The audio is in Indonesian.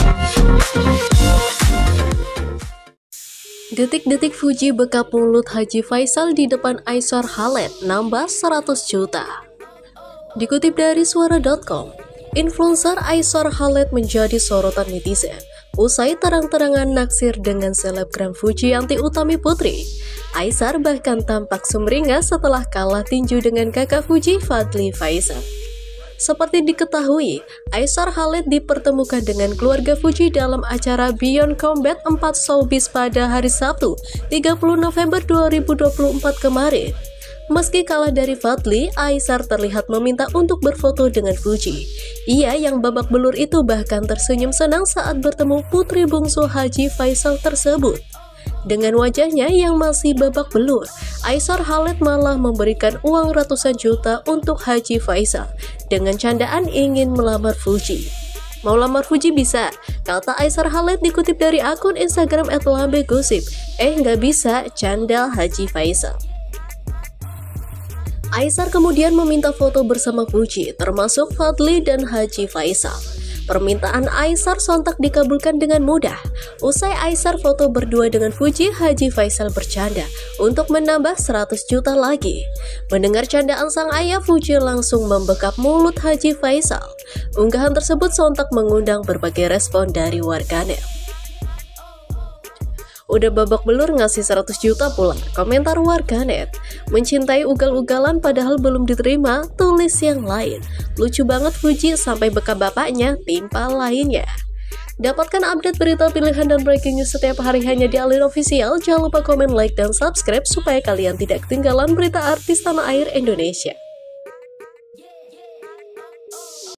Detik-detik Fuji bekap mulut Haji Faisal di depan Aishar Khaled nambah 100 juta. Dikutip dari suara.com, influencer Aishar Khaled menjadi sorotan netizen usai terang-terangan naksir dengan selebgram Fuji Yanti Utami Putri. Aishar bahkan tampak sumringah setelah kalah tinju dengan kakak Fuji Fadly Faizal. Seperti diketahui, Aishar Khaled dipertemukan dengan keluarga Fuji dalam acara Beyond Combat 4 Showbiz pada hari Sabtu, 30 November 2024 kemarin. Meski kalah dari Fadly, Aishar terlihat meminta untuk berfoto dengan Fuji. Ia yang babak belur itu bahkan tersenyum senang saat bertemu putri bungsu Haji Faisal tersebut. Dengan wajahnya yang masih babak belur, Aishar Khaled malah memberikan uang ratusan juta untuk Haji Faisal dengan candaan ingin melamar Fuji. Mau lamar Fuji bisa, kata Aishar Khaled dikutip dari akun Instagram @lambegosip. Nggak bisa, candal Haji Faisal. Aishar kemudian meminta foto bersama Fuji, termasuk Fadly dan Haji Faisal. Permintaan Aishar sontak dikabulkan dengan mudah. Usai Aishar foto berdua dengan Fuji, Haji Faisal bercanda untuk menambah 100 juta lagi. Mendengar candaan sang ayah, Fuji langsung membekap mulut Haji Faisal. Unggahan tersebut sontak mengundang berbagai respon dari warganet. Udah babak belur ngasih 100 juta pula, komentar warganet. Mencintai ugal-ugalan padahal belum diterima, tulis yang lain. Lucu banget Fuji sampai bekap bapaknya, timpal lainnya. Dapatkan update berita pilihan dan breaking news setiap hari hanya di Alin Official. Jangan lupa komen, like, dan subscribe supaya kalian tidak ketinggalan berita artis tanah air Indonesia.